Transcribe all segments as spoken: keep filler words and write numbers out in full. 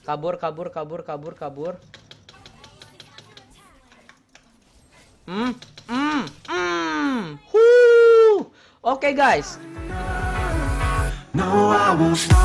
Kabur, kabur, kabur, kabur, kabur. Hmm, hmm, hmm. Huh. Oke, guys. No, I won't stop.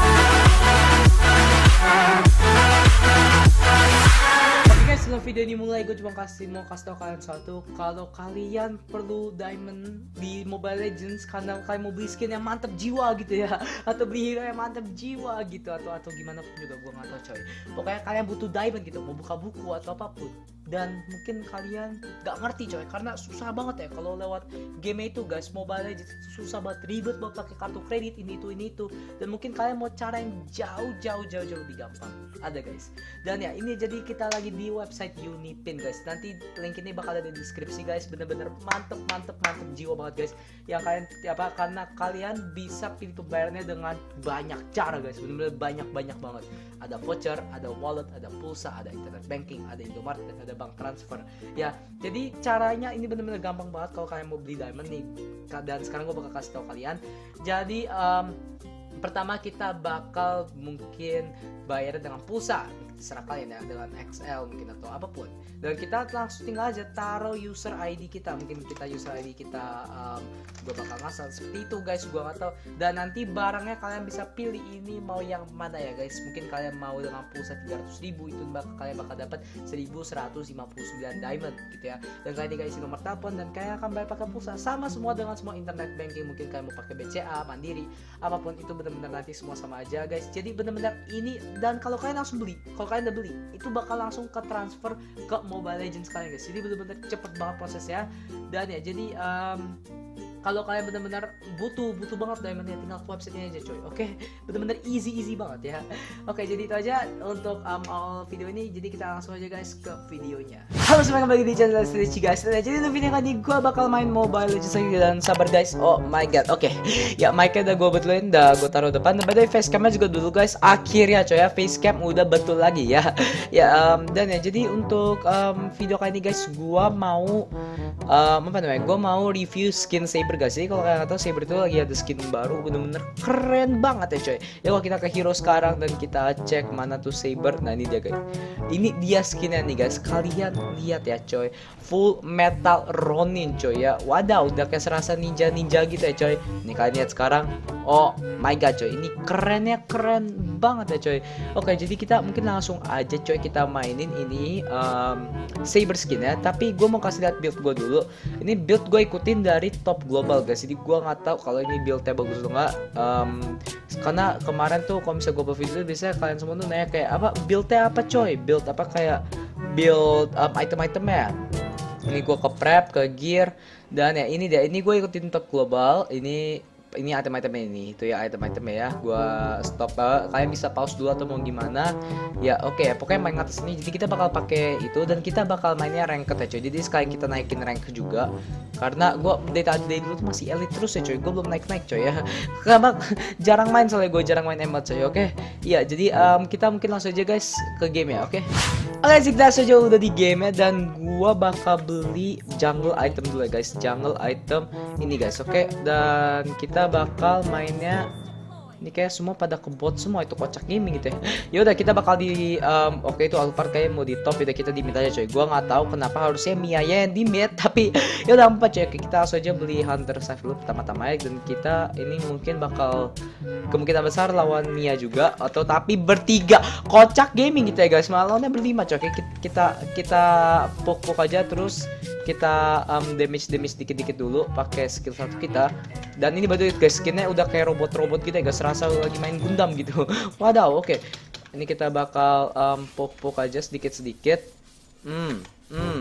Sebelum video ini mulai, gue cuma kasih mau kasih tau kalian satu, kalau kalian perlu diamond di Mobile Legends karena kalian mau beli skin yang mantep jiwa gitu ya, atau beli hero yang mantep jiwa gitu, atau atau gimana pun juga gue nggak tahu coy. Pokoknya kalian butuh diamond gitu, mau buka buku atau apapun. Dan mungkin kalian gak ngerti coy, karena susah banget ya kalau lewat game itu guys. Mobile Legends susah banget, ribet buat pakai kartu kredit ini itu ini itu. Dan mungkin kalian mau cara yang jauh jauh jauh jauh lebih gampang, ada guys. Dan ya ini jadi kita lagi di website Unipin guys. Nanti link ini bakal ada di deskripsi guys. Bener-bener mantep mantep mantep jiwa banget guys. Yang kalian apa karena kalian bisa pintu bayarnya dengan banyak cara guys. Bener-bener banyak banyak banget. Ada voucher, ada wallet, ada pulsa, ada internet banking, ada Indomaret, dan ada bank transfer. Ya, jadi caranya ini bener-bener gampang banget kalau kalian mau beli diamond nih. Dan sekarang gue bakal kasih tahu kalian. Jadi um, pertama kita bakal mungkin bayar dengan pulsa, terserah kalian ya, dengan X L mungkin atau apapun. Dan kita langsung tinggal aja taruh user I D kita, mungkin kita user I D kita um, gue bakal ngasal seperti itu guys, gue nggak tahu. Dan nanti barangnya kalian bisa pilih ini mau yang mana ya guys. Mungkin kalian mau dengan pulsa tiga ratus ribu, itu bakal, kalian bakal dapat seribu seratus lima puluh sembilan diamond gitu ya. Dan kalian tinggal isi nomor telepon dan kalian akan bayar pakai pulsa, sama semua dengan semua internet banking. Mungkin kalian mau pakai B C A, Mandiri, apapun itu benar-benar nanti semua sama aja guys. Jadi benar-benar ini, dan kalau kalian langsung beli, kalau kalian udah beli itu bakal langsung ke transfer ke Mobile Legends kalian guys. Jadi benar-benar cepet banget prosesnya. Dan ya jadi um, kalau kalian benar-benar butuh butuh banget diamondnya, tinggal ke websitenya aja coy. Oke, benar-benar easy easy banget ya. Oke, jadi itu aja untuk um, all video ini. Jadi kita langsung aja guys ke videonya. Halo semua, kembali di channel Stretchy guys. Nah, jadi untuk video kali ini gue bakal main Mobile Legends lagi, dan sabar guys. Oh my god. Oke, ya mic-nya udah gue betulin, udah gue taruh depan. Dan by the way facecam-nya juga dulu guys. Akhirnya coy ya, facecam udah betul lagi ya. Ya um, dan ya jadi untuk um, video kali ini guys, gue mau um, apa namanya? Gue mau review skin Saber guys. Jadi kalau kalian nggak tahu, Saber itu lagi ada skin baru, bener-bener keren banget ya coy. Ya kalau kita ke hero sekarang dan kita cek mana tuh Saber, nah ini dia guys. Ini dia skinnya nih guys. Kalian lihat ya coy, full metal Ronin coy ya. Wadaw, udah kayak serasa ninja-ninja gitu ya coy. Ini kalian lihat sekarang. Oh my god coy, ini kerennya keren banget ya coy. Oke, jadi kita mungkin langsung aja coy kita mainin ini um, Saber skin ya. Tapi gue mau kasih lihat build gue dulu. Ini build gue ikutin dari top global guys. Jadi gue nggak tahu kalau ini buildnya bagus atau enggak. Um, karena kemarin tuh kalau misalnya gue buat video, biasanya kalian semua tuh nanya kayak apa buildnya apa coy, build apa kayak build um, item-itemnya. Ini gue ke prep, ke gear, dan ya ini dia. Ini gue ikutin top global. Ini ini item-itemnya ini itu ya, item-itemnya ya. Gua stop, uh, kalian bisa pause dulu atau mau gimana ya. Oke okay, pokoknya main atas ini. Jadi kita bakal pakai itu, dan kita bakal mainnya ranked ya coy. Jadi sekalian kita naikin rank juga, karena gua dari tadi dulu tuh masih elite terus ya coy. Gue belum naik-naik coy ya. Karena jarang main, soalnya gue jarang main emote coy. Oke okay? Iya, jadi um, kita mungkin langsung aja guys ke game ya. Oke okay? Oke, okay, kita saja udah di game ya, dan gua bakal beli jungle item dulu ya guys. Jungle item ini guys. Oke okay? Dan kita bakal mainnya ini kayak semua pada ke bot semua, itu kocak gaming gitu ya. Ya udah kita bakal di um, oke okay, itu Alphard kayak mau di top, udah kita di mid aja coy. Gua nggak tahu kenapa harusnya Mia yang di mid, tapi ya udah empat coy. Oke, kita langsung aja beli Hunter Save dulu pertama-tama ya, dan kita ini mungkin bakal kemungkinan besar lawan Mia juga, atau tapi bertiga. Kocak gaming gitu ya guys. Malah berlima coy. Oke, kita kita pok-pok aja, terus kita um, damage damage dikit-dikit dulu pakai skill satu kita. Dan ini baru guys, skinnya udah kayak robot-robot gitu ya guys, rasa lagi main Gundam gitu. Wadaw, oke okay. Ini kita bakal um, pok-pok aja sedikit-sedikit. Hmm, hmm.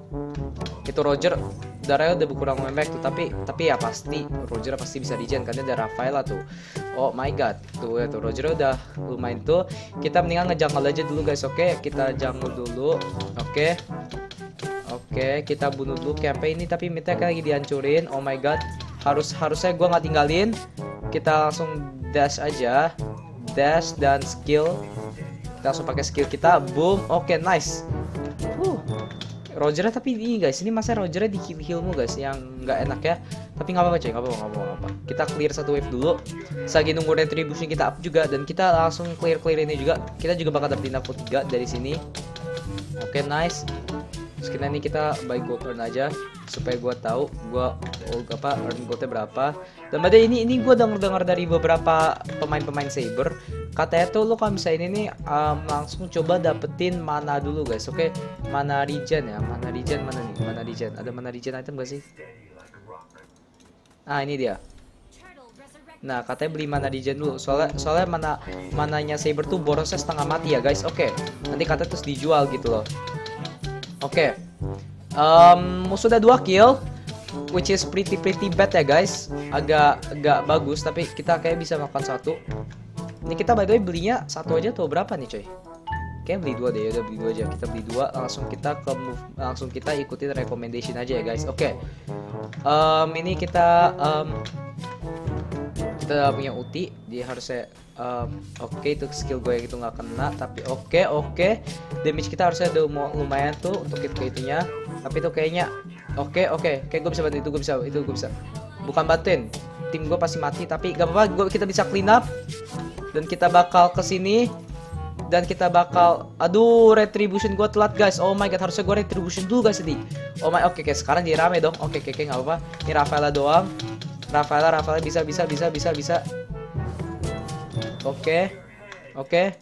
Itu Roger darahnya udah berkurang membaik tuh, tapi tapi ya pasti Roger pasti bisa dijen karena ada Rafaela tuh. Oh my god, tuh ya tuh Roger udah lumayan tuh. Kita mendingan ngejungle aja dulu guys. Oke, okay? Kita jungle dulu. Oke. Okay. Oke, okay, kita bunuh dulu camp ini, tapi midnya kan lagi dihancurin. Oh my god, harus harusnya gue nggak tinggalin. Kita langsung dash aja, dash dan skill. Kita langsung pakai skill kita, boom. Oke, okay, nice. Uh, Rogernya tapi ini guys, ini masa Rogernya di kill healmu guys, yang nggak enak ya. Tapi nggak apa-apa coy, nggak apa-apa, nggak apa-apa. Kita clear satu wave dulu. Lagi nunggu retribution kita up juga, dan kita langsung clear clear ini juga. Kita juga bakal dapetin level tiga dari sini. Oke, okay, nice. Terus kita ini kita buy gold earn aja supaya gua tahu gua oh, apa earn goldnya berapa. Dan pada ini ini gua dengar-dengar dari beberapa pemain-pemain Saber, katanya tuh lo kalau misalnya ini nih um, langsung coba dapetin mana dulu guys. Oke, okay? Mana regen ya, mana regen mana nih, mana regen. Ada mana regen item gak sih? Ah, ini dia. Nah, katanya beli mana regen dulu. Soalnya soalnya mana mananya Saber tuh borosnya setengah mati ya guys. Oke, okay. Nanti katanya terus dijual gitu loh. Oke, okay. um, musuh udah dua kill, which is pretty pretty bad ya guys. Agak agak bagus, tapi kita kayak bisa makan satu. Ini kita by the way belinya satu aja tuh berapa nih coy? Kayak beli dua deh, ya udah beli dua aja. Kita beli dua, langsung kita ke move, langsung kita ikutin recommendation aja ya guys. Oke, okay. um, ini kita um, kita punya ulti, dia harusnya um, oke okay, itu skill gue yang itu nggak kena, tapi oke okay, oke okay. Damage kita harusnya udah lumayan tuh untuk itu itunya, tapi itu kayaknya oke okay, oke okay. Kayak gue bisa bantu itu, gue bisa itu gue bisa bukan bantuin, tim gue pasti mati, tapi gak apa-apa, kita bisa clean up dan kita bakal kesini dan kita bakal aduh retribution gue telat guys. Oh my god, harusnya gue retribution dulu guys tadi. Oh my oke okay, okay. Sekarang jadi rame dong. Oke okay, oke okay, okay, nggak apa-apa. Ini Rafaela doang. Rafaela, Rafaela bisa, bisa, bisa, bisa, bisa. Oke, oke,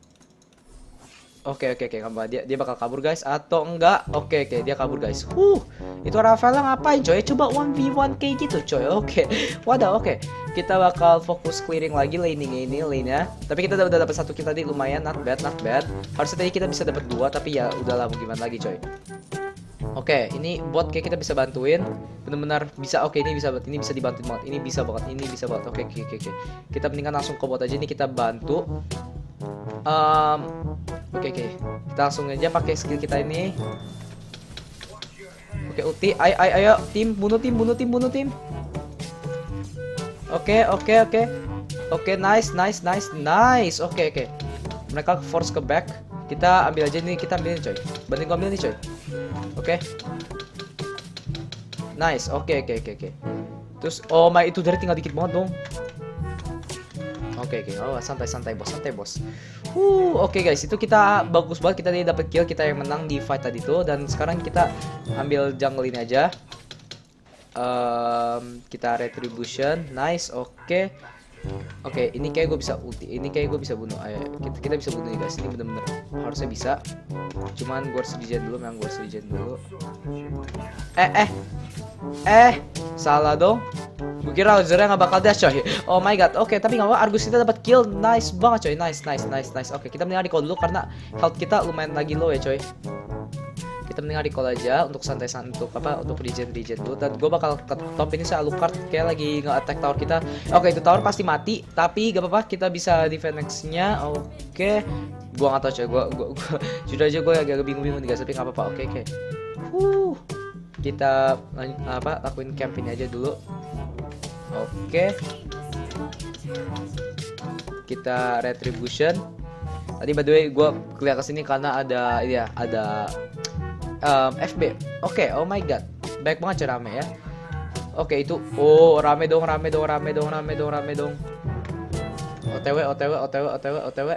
oke, oke, oke, oke. Dia dia bakal kabur guys atau enggak? Oke, oke, dia kabur guys. Huh, itu Rafaela ngapain coy? Coba one v one kayak gitu coy. Oke, wadah, oke. Kita bakal fokus clearing lagi laning ini, lane-nya. Tapi kita udah dapat satu kill tadi, lumayan, not bad, not bad. Harusnya tadi kita bisa dapat dua, tapi ya udahlah, mau gimana lagi coy. Oke, okay, ini bot kayak kita bisa bantuin, benar-benar bisa. Oke, okay, ini bisa, ini bisa dibantuin banget, ini bisa banget, ini bisa banget. Oke, okay, oke, okay, oke, okay. Kita mendingan langsung ke bot aja, ini kita bantu. Um, oke, okay, oke, okay. Kita langsung aja pakai skill kita ini. Oke, okay, ulti, ayo, ayo, ayo, tim, bunuh tim, bunuh tim, bunuh tim. Oke, okay, oke, okay, oke, okay. Oke, okay, nice, nice, nice, nice. Oke, okay, oke. Okay. Mereka force ke back. Kita ambil aja nih, kita ambil nih coy. Banding gua ambil nih coy. Oke, okay. Nice, oke, okay, oke, okay, oke, okay, oke. Okay. Terus, oh my, itu dari tinggal dikit banget dong. Oke, okay, oke, okay. Oh santai, santai bos, santai bos. Uh, oke okay, guys, itu kita bagus banget, kita tadi dapat kill, kita yang menang di fight tadi tuh. Dan sekarang kita ambil jungle ini aja. Um, kita retribution, nice, oke. Okay. Oke, okay, ini kayak gue bisa ulti, ini kayak gue bisa bunuh. Ayo, kita, kita bisa bunuh nih guys, ini bener-bener harusnya bisa. Cuman gue harus regen dulu, memang gue harus regen dulu. Eh, eh, eh, salah dong. Gue kira Lazarnya nggak bakal dash coy. Oh my god, oke, okay, tapi nggak apa-apa. Argus kita dapat kill, nice banget coy, nice, nice, nice, nice. Oke, okay, kita mendingan recall dulu karena health kita lumayan lagi low ya coy. Kita mendingan recall aja untuk santai-santai, untuk apa, untuk regen-regen dulu. Dan gue bakal ke top ini, saya Alucard kayak lagi nge-attack tower kita. Oke, okay, itu tower pasti mati, tapi gak apa-apa, kita bisa defend next-nya. Oke, okay. Gue gak tau coy, gue gue sudah aja gue agak bingung-bingung nih guys, tapi gak apa-apa. Oke, okay, oke. Okay. Huh. Kita apa, lakuin camp ini aja dulu. Oke. Okay. Kita retribution. Tadi by the way gue kelihatan kesini karena ada ya ada Um, F B. Oke, okay, oh my god. Baik banget cara rame ya. Oke, okay, itu oh rame dong, rame dong, rame dong, rame dong, rame dong. O T W, O T W, O T W, O T W, O T W.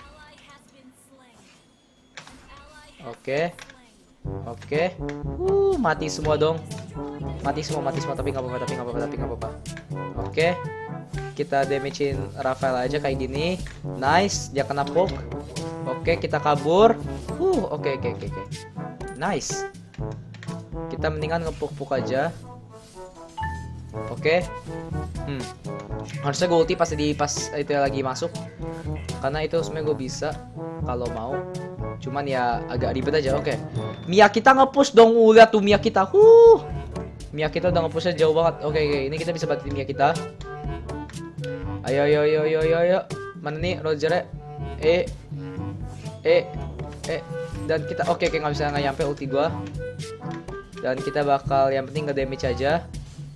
Oke. Oke. Uh, mati semua dong. Mati semua, mati semua, tapi nggak apa-apa, tapi nggak apa-apa, tapi nggak apa-apa. Oke. Okay. Kita damagein Rafael aja kayak gini. Nice, dia kena poke. Oke, okay, kita kabur. Uh, oke, okay, oke, okay, oke, okay, oke. Okay. Nice. Kita mendingan ngepuk-puk aja. Oke. Okay. Hmm. Harusnya gue ulti pas di pas itu lagi masuk. Karena itu sebenarnya gue bisa kalau mau. Cuman ya agak ribet aja. Oke. Okay. Mia kita nge-push dong. Uh, lihat tuh Mia kita. Huh. Mia kita udah nge-pushnya jauh banget. Oke, okay, okay. Ini kita bisa bantu Mia kita. Ayo, ayo, ayo, ayo, ayo, ayo. Mana nih Roger? Eh. Eh. Eh. Dan kita oke, okay, kayak nggak bisa nggak nyampe ulti gua. Dan kita bakal yang penting nge damage aja.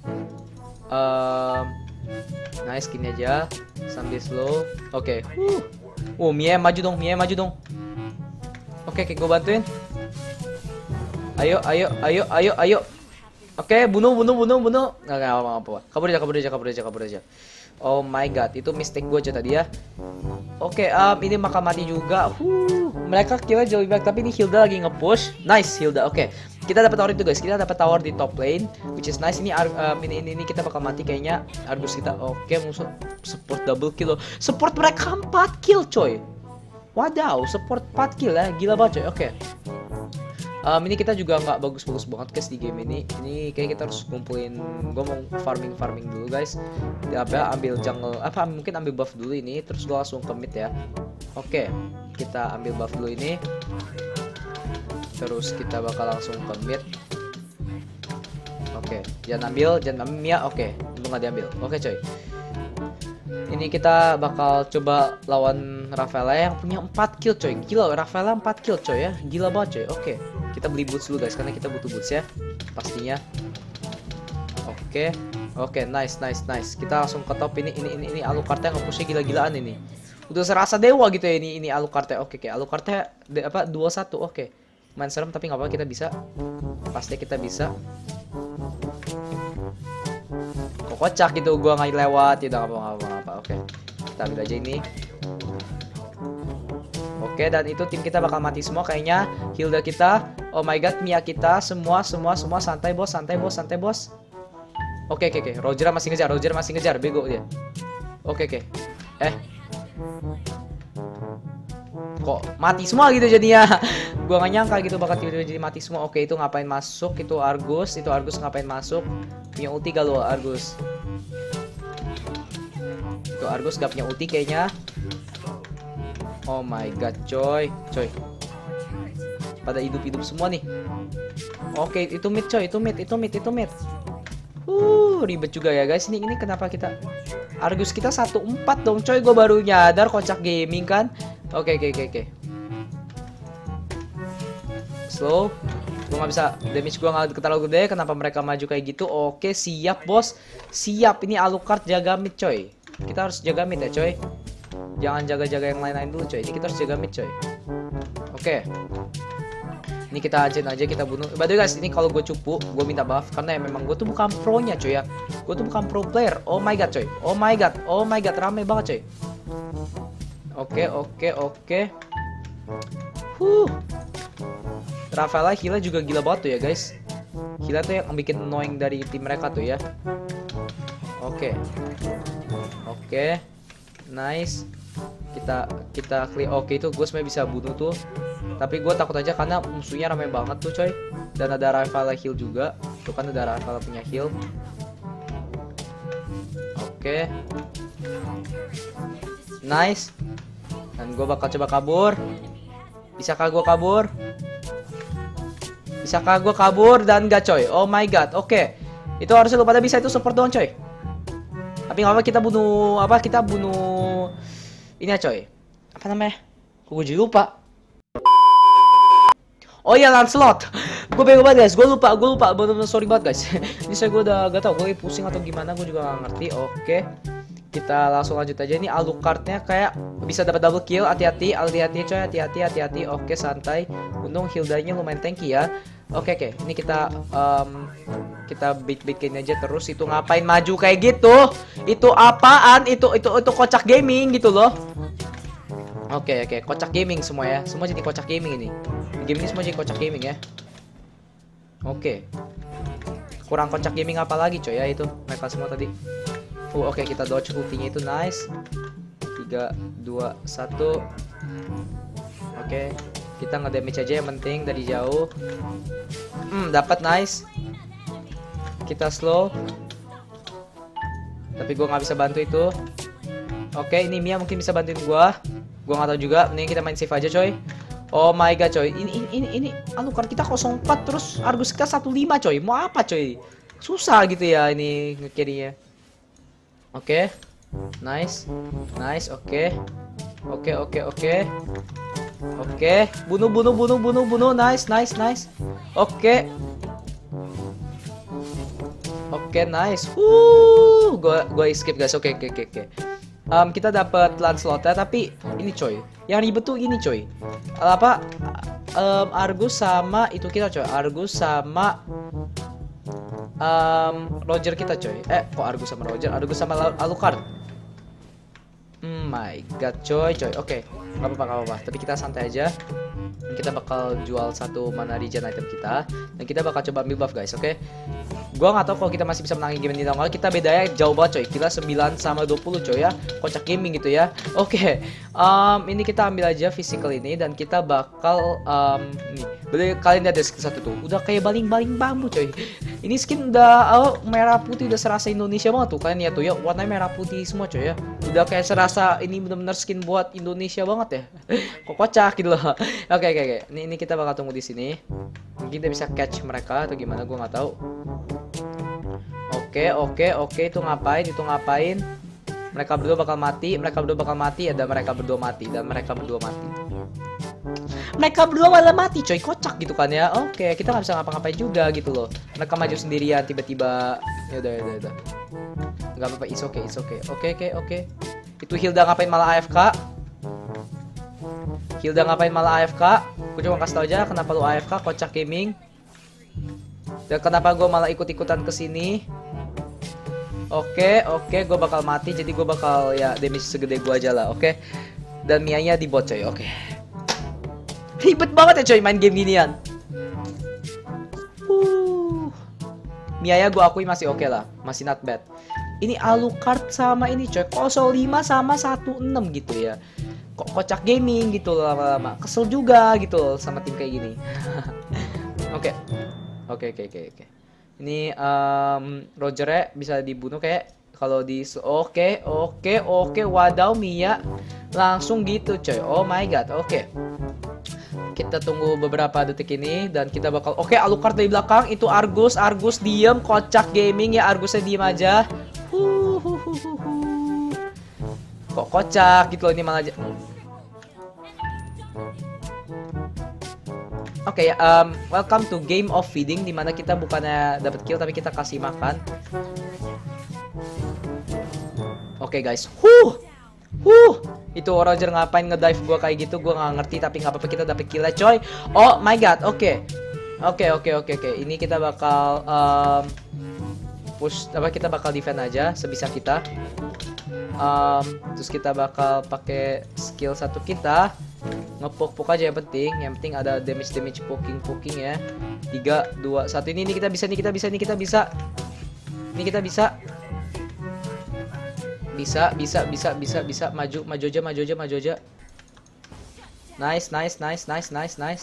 Um, nice gini aja sambil slow. Oke. Okay. Uh. Oh, Mia maju dong, Mia maju dong. Oke, okay, kayak gua bantuin. Ayo, ayo, ayo, ayo, ayo. Oke, bunuh, bunuh, bunuh, bunuh. Nggak, nggak apa-apa. Kabur aja, kabur aja, kabur aja, kabur aja. Oh my god, itu mistake gue aja tadi ya. Oke, um, ini maka mati juga. Huh, mereka kira jauh lebih baik, tapi ini Hilda lagi nge-push. Nice Hilda. Oke, kita dapat tower itu guys. Kita dapat tower di top lane, which is nice. Ini um, ini, ini ini kita bakal mati kayaknya. Argus kita. Oke, musuh support double kill loh. Support mereka empat kill coy. Wadaw, support empat kill ya. Gila banget coy. Oke. Um, ini kita juga nggak bagus-bagus banget guys di game ini. Ini kayak kita harus ngumpulin. Gue mau farming farming dulu guys. Apa ambil jungle? Apa mungkin ambil buff dulu ini. Terus gue langsung ke mid ya. Oke, kita ambil buff dulu ini. Terus kita bakal langsung ke mid. Oke, jangan ambil, jangan ambil Mia. Oke, untung nggak diambil. Oke coy. Ini kita bakal coba lawan Rafaela yang punya empat kill coy. Gila, Rafaela empat kill coy ya. Gila banget coy. Oke. Kita beli boots dulu guys karena kita butuh boots ya. Pastinya. Oke. Oke, nice nice nice. Kita langsung ke top ini ini ini ini Alucardnya nge-pushnya gila-gilaan ini. Udah serasa dewa gitu ya ini ini Alucardnya. Oke, oke. Alucardnya apa dua satu. Oke. Main serem tapi nggak apa-apa, kita bisa. Pasti kita bisa. Kok kocak gitu gua nggak lewat. Tidak apa-apa. Oke. Kita ambil aja ini. Oke, dan itu tim kita bakal mati semua kayaknya. Hilda kita, oh my god, Mia kita, semua, semua, semua santai bos, santai bos, santai bos. Oke, oke, oke. Roger masih ngejar, Roger masih ngejar, bego dia. Oke, oke. Eh, kok mati semua gitu jadinya? Gua gak nyangka gitu bakal tiba-tiba jadi mati semua. Oke, itu ngapain masuk? Itu Argus, itu Argus ngapain masuk? Punya ulti gak lo Argus? Itu Argus gak punya ulti kayaknya. Oh my god, coy, coy. Pada hidup-hidup semua nih. Oke, itu mid coy, itu mid, itu mid, itu mid. Uh, ribet juga ya guys. Ini ini kenapa kita Argus kita satu empat dong coy. Gue baru nyadar, kocak gaming kan. Oke, oke, oke, oke. Slow. Gue nggak bisa, damage gue nggak terlalu gede. Kenapa mereka maju kayak gitu? Oke, siap bos. Siap, ini Alucard jaga mid coy. Kita harus jaga mid ya coy. Jangan jaga-jaga yang lain-lain dulu coy. Ini kita harus jaga mid coy. Oke. Ini kita ajain aja, kita bunuh. By the way guys, ini kalau gue cupu, gue minta maaf karena ya memang gue tuh bukan pro-nya coy ya. Gue tuh bukan pro player. Oh my god coy. Oh my god. Oh my god, rame banget coy. Oke, oke, oke. Huh. Rafaela Hila juga gila banget tuh ya guys. Hila tuh yang bikin annoying dari tim mereka tuh ya. Oke. Oke. Nice. Kita kita clear. Oke, itu gue sebenarnya bisa bunuh tuh. Tapi gue takut aja karena musuhnya ramai banget tuh coy. Dan ada Rafaela heal juga. Tuh kan ada Rafaela punya heal. Oke. Nice. Dan gue bakal coba kabur. Bisakah gue kabur? Bisakah gue kabur? Dan gak coy. Oh my god. Oke. Itu harusnya lu pada bisa itu support doang coy. Tapi nggak apa, kita bunuh apa? Kita bunuh ini ya coy. Apa namanya? Gue jadi lupa. Oh iya, Lancelot. Gue bego banget guys. Gue lupa, gue lupa. Bener-bener sorry banget guys. Ini saya gue udah gak tau. Gue pusing atau gimana. Gue juga gak ngerti. Oke. Kita langsung lanjut aja. Ini Alucardnya kayak bisa dapat double kill. Hati-hati, hati-hati coy. Hati-hati, hati-hati. Oke, santai. Untung Hildanya lumayan tanky ya. Oke, oke. Ini kita um, kita bait-baitin aja terus. Itu ngapain maju kayak gitu? Itu apaan? Itu itu itu kocak gaming gitu loh. Oke, oke. Kocak gaming semua ya. Semua jadi kocak gaming ini. Game ini semua jadi kocak gaming ya. Oke. Kurang kocak gaming apa lagi coy ya itu mereka semua tadi. Uh, oke, kita dodge ultinya itu nice. tiga dua satu. Oke. Kita nge-damage aja yang penting dari jauh. Hmm, dapat nice. Kita slow. Tapi gua nggak bisa bantu itu. Oke, ini Mia mungkin bisa bantuin gua. Gua nggak tahu juga. Mending kita main save aja coy. Oh my god coy. Ini ini ini ini Alucard kita nol empat terus Argus kita satu lima coy. Mau apa coy? Susah gitu ya ini nge-carry-nya. Oke. Nice. Nice, oke. Oke, oke, oke. Oke, bunuh, bunuh, bunuh, bunuh, bunuh, nice, nice, nice. Oke, oke, nice. Uh, gua, gua escape guys. Oke, oke, oke, oke. Um, kita dapat Lancelot ya, tapi ini coy. Yang ribet tuh ini coy. Apa? Um, Argus sama itu kita coy. Argus sama um, Roger kita coy. Eh kok Argus sama Roger, Argus sama Alucard. Oh my god coy coy. Oke, nggak apa-apa nggak apa-apa. Tapi kita santai aja. Kita bakal jual satu mana regen item kita dan kita bakal coba ambil buff guys. Oke. Gua nggak tahu kalau kita masih bisa menangin game ini atau enggak. Kita bedanya jauh banget coy. Kita sembilan sama dua puluh coy ya. Kocak gaming gitu ya. Oke. Um, ini kita ambil aja physical ini dan kita bakal um, nih. Boleh kalian lihat skin satu tuh. Udah kayak baling-baling bambu coy. Ini skin udah oh, merah putih, udah serasa Indonesia banget tuh. Kalian lihat tuh ya, warnanya merah putih semua coy ya. Udah kayak serasa ini bener-bener skin buat Indonesia banget ya. Kok kocak gitu loh. Oke oke oke. Ini ini kita bakal tunggu di sini. Mungkin kita bisa catch mereka atau gimana, gua nggak tahu. Oke oke oke, itu ngapain? Itu ngapain? Mereka berdua bakal mati, mereka berdua bakal mati, ya, dan mereka berdua mati, dan mereka berdua mati. Mereka berdua malah mati coy, kocak gitu kan ya. Oke, kita nggak bisa ngapa-ngapain juga gitu loh. Mereka maju sendirian tiba-tiba. Ya udah ya udah udah. Nggak apa-apa, is okay, is okay. Oke oke oke. Itu Hilda ngapain malah A F K? Hilda ngapain malah A F K? Gue cuma kasih tau aja kenapa lu A F K, kocak gaming. Dan kenapa gue malah ikut-ikutan kesini? Oke, oke, gue bakal mati, jadi gue bakal ya damage segede gue aja lah, oke. Dan Mianya di bot coy, oke. Ribet banget ya coy main game ginian. Uh. Mianya gue akui masih oke lah, masih not bad. Ini Alucard sama ini coy, nol lima sama satu enam gitu ya. Kok kocak gaming gitu lama-lama. Kesel juga gitu sama tim kayak gini. Oke. Oke oke oke oke. Ini um, Roger bisa dibunuh kayak kalau di oke oke oke wadaw Mia langsung gitu coy. Oh my god. Oke. Kita tunggu beberapa detik ini dan kita bakal oke Alucard dari belakang itu Argus Argus diem kocak gaming ya, Argusnya diem aja. Huhuhuhuhu. Kok kocak gitu loh ini malah aja. Oke okay, um, welcome to game of feeding, dimana kita bukannya dapat kill tapi kita kasih makan. Oke okay, guys, huh, huh, itu Roger ngapain ngedive gua kayak gitu, gua nggak ngerti tapi nggak apa-apa kita dapet killnya coy. Oh my god, oke, okay. oke okay, oke okay, oke okay, oke, okay. Ini kita bakal um, push, apa kita bakal defend aja sebisa kita. Um, terus kita bakal pakai skill satu kita. Ngepok-pok aja yang penting, yang penting ada damage damage poking poking ya. Tiga dua satu ini ini kita bisa nih kita bisa nih kita bisa. Ini kita bisa. Bisa bisa bisa bisa bisa maju maju aja maju aja maju aja. Nice nice nice nice nice nice.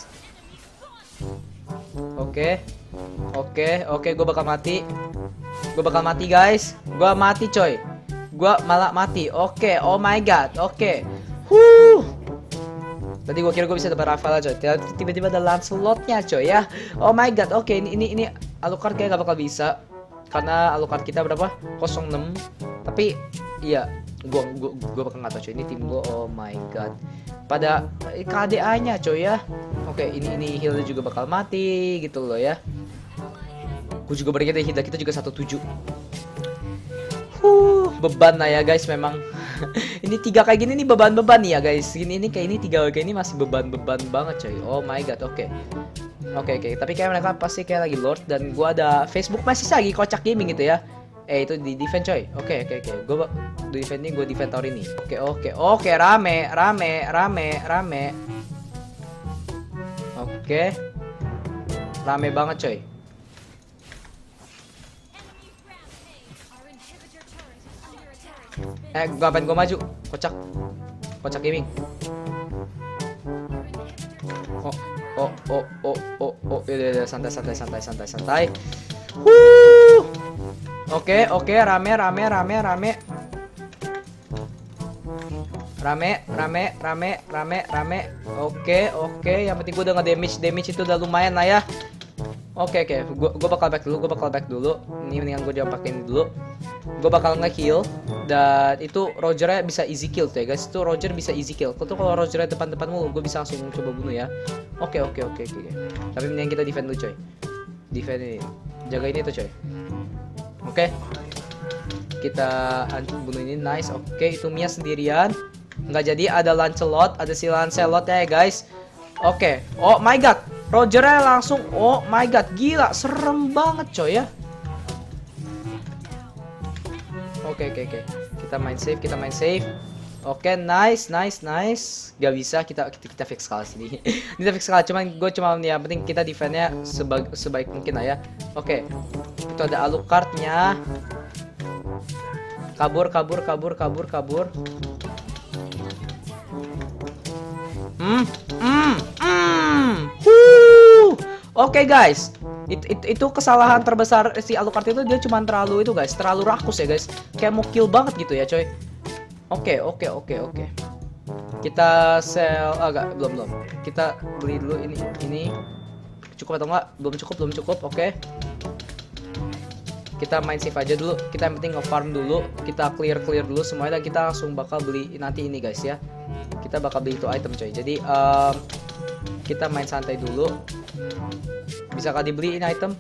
Oke. Oke, oke gue bakal mati. Gue bakal mati guys. Gue mati coy. Gue malah mati. Oke, oh my god. Oke. Huh. Tadi gue kira gue bisa dapat Rafael coy. Tiba-tiba ada Lancelotnya coy ya. Oh my god. Oke, ini ini ini Alucard kayak gak bakal bisa. Karena Alucard kita berapa? nol enam. Tapi iya, gue gue gue bakal nggak tahu coy. Ini tim gue. Oh my god. Pada K D A-nya coy ya. Oke, ini ini Hilda juga bakal mati gitu loh ya. Gue juga berarti Hilda kita juga satu tujuh. Huh, beban lah ya guys memang. Ini tiga kayak gini nih beban-beban nih ya guys. Ini ini kayak ini tiga kayak ini masih beban-beban banget coy. Oh my god, oke. Okay. Oke okay, oke, okay. Tapi kayak mereka pasti kayak lagi Lord dan gua ada Facebook masih lagi kocak gaming gitu ya. Eh itu di defend coy. Oke okay, oke okay, oke. Okay. Gua di defend ini gua defend tower ini. Oke okay, oke. Okay. Oke, okay, rame, rame, rame, rame. Oke. Okay. Rame banget coy. Eh, ngapain gue maju? Kocak. Kocak gaming. Oh, oh, oh, oh, oh, oh, ya, ya, santai, santai, santai, santai, santai. Wuh. Oke, oke, rame, rame, rame, rame. Rame, rame, rame, rame, rame. Oke, oke, yang penting gue udah nge-damage, damage itu udah lumayan lah ya. Oke, oke, gue gue bakal back dulu, gue bakal back dulu. Ini mendingan gue jangan pakein dulu. Gue bakal nge-heal. Dan itu Rogernya bisa easy kill tuh ya guys. Itu Roger bisa easy kill. Tuh kalau Rogernya depan-depan mulu, gue bisa langsung coba bunuh ya. Oke oke oke oke. Tapi mendingan kita defend dulu coy. Defend ini. Jaga ini tuh coy. Oke. Kita bunuh ini, nice. Oke, itu Mia sendirian. Nggak jadi, ada Lancelot, ada si Lancelot ya guys. Oke. Oh my god. Rogernya langsung, oh my god, gila, serem banget coy ya. Oke oke oke. Kita main safe, kita main safe. Oke, nice, nice, nice. Gak bisa, kita kita, kita fix kalah sini. Kita fix kalah, cuman gue cuma yang penting kita defense-nya sebaik, sebaik mungkin lah ya. Oke, itu ada Alucardnya. Kabur, kabur, kabur, kabur, kabur. Hmm, hmm, hmm. Oke guys, It, it, itu kesalahan terbesar si Alucard itu, dia cuma terlalu itu guys, terlalu rakus ya guys. Kayak mau kill banget gitu ya coy. Oke, oke, oke, oke. Kita sell agak ah, belum belum. Kita beli dulu ini ini cukup atau enggak? Belum cukup, belum cukup. Oke. Kita main save aja dulu. Kita yang penting nge-farm dulu. Kita clear-clear dulu semuanya dan kita langsung bakal beli nanti ini guys ya. Kita bakal beli itu item coy. Jadi um, kita main santai dulu. Bisakah dibeli ini item?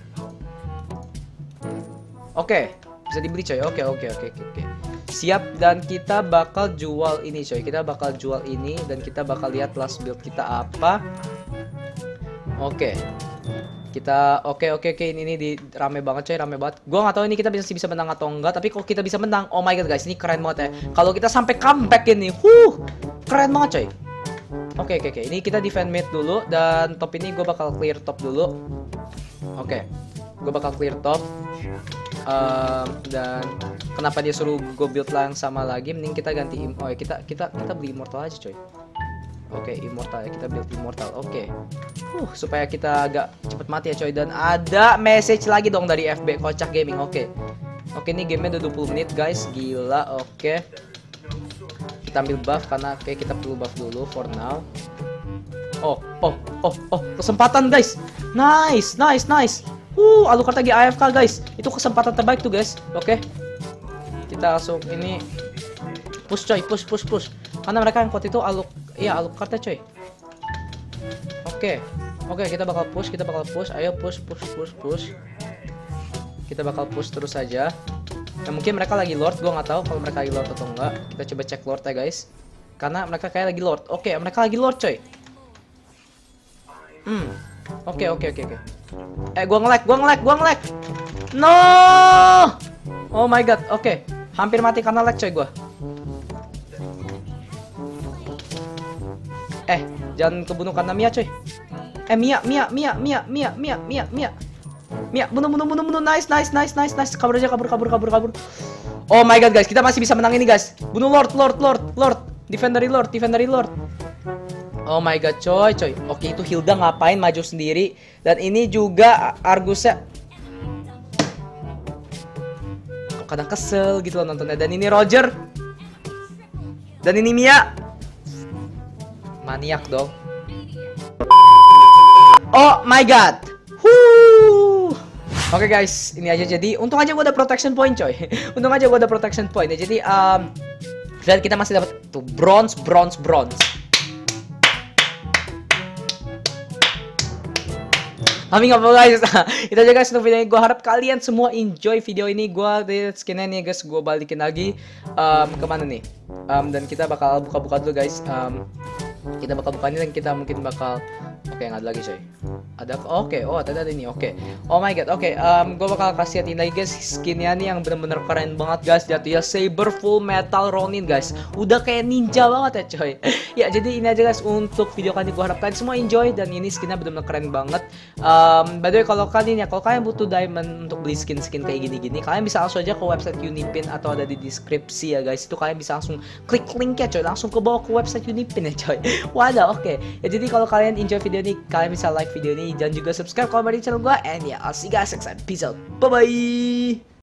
Oke, bisa dibeli coy. Oke, oke, oke, oke. Siap, dan kita bakal jual ini coy. Kita bakal jual ini dan kita bakal lihat last build kita apa. Oke. Kita oke oke oke ini, ini di rame banget coy, rame banget. Gua nggak tahu ini kita bisa bisa menang atau enggak, tapi kalau kita bisa menang, oh my god guys, ini keren banget ya. Kalau kita sampai comeback ini, huh, keren banget coy. Oke oke oke, ini kita defend mid dulu dan top ini gue bakal clear top dulu. Oke, gue bakal clear top. Um, dan kenapa dia suruh gue build lang sama lagi? Mending kita ganti im oh ya, kita kita kita beli immortal aja coy. Oke, immortal ya, kita build immortal. Oke, uh, supaya kita agak cepet mati ya coy. Dan ada message lagi dong dari F B Kocak Gaming. Oke, oke ini gamenya udah dua puluh menit guys, gila. Oke, kita ambil buff karena kayak kita perlu buff dulu for now. Oh, oh, oh, oh, kesempatan guys. Nice, nice, nice. Uh, Alucard lagi A F K guys. Itu kesempatan terbaik tuh guys. Oke, kita langsung ini push coy, push, push, push. Karena mereka yang kuat itu Aluk, iya Alucardnya coy. Oke, oke kita bakal push, kita bakal push. Ayo push, push, push, push. Kita bakal push terus saja. Nah, mungkin mereka lagi Lord, gue nggak tahu kalau mereka lagi Lord atau enggak. Kita coba cek Lord ya guys. Karena mereka kayak lagi Lord. Oke, mereka lagi Lord coy. Hmm. Oke, oke, oke, oke. Eh, gua nge-lag, gua nge-lag, gua nge-lag. No! Oh my god. Oke. Hampir mati karena lag coy gua. Eh, jangan kebunuh karena Mia coy. Eh, Mia, Mia, Mia, Mia, Mia, Mia, Mia, Mia. Mia, bunuh, bunuh, bunuh, bunuh. Nice, nice, nice, nice, nice. Kabur aja, kabur, kabur, kabur, kabur. Oh my god guys, kita masih bisa menang ini guys. Bunuh Lord, Lord, Lord, Lord. Defend dari Lord, defend dari Lord. Oh my god coy, coy. Oke, itu Hilda ngapain maju sendiri. Dan ini juga Argusnya. Kok kadang kesel gitu loh nontonnya. Dan ini Roger. Dan ini Mia. Maniak dong. Oh my god. Huh. Oke guys, ini aja jadi. Untung aja gue ada protection point coy. Untung aja gue ada protection point ya. Jadi um, dan kita masih dapat tuh bronze, bronze, bronze. Tapi nggak apa guys, itu aja guys untuk video ini. Gue harap kalian semua enjoy video ini. Gue skinnya nih guys, gue balikin lagi um, kemana nih? Um, dan kita bakal buka-buka dulu guys. Um, kita bakal buka ini dan kita mungkin bakal. Oke, nggak ada lagi coy. Ada, oke, okay. Oh tadi ada ini, oke. Okay. Oh my god, oke. Okay. Um, gue bakal kasih liatin lagi guys skinnya nih yang bener-bener keren banget guys. Jatuhnya Saber Full Metal Ronin guys. Udah kayak ninja banget ya coy. Ya jadi ini aja guys untuk video kali ini. Gue harap kalian semua enjoy dan ini skinnya bener-bener keren banget. Um, by the way kalau kalian ya, kalau kalian butuh diamond untuk beli skin-skin kayak gini-gini, kalian bisa langsung aja ke website Unipin atau ada di deskripsi ya guys. Itu kalian bisa langsung klik linknya coy, langsung ke bawah ke website Unipin ya coy. Wadah, oke. Okay. Ya jadi kalau kalian enjoy video ini, kalian bisa like video ini dan juga subscribe kalau baru di channel gue. And ya, yeah, I'll see you guys next time. Peace out. Bye bye.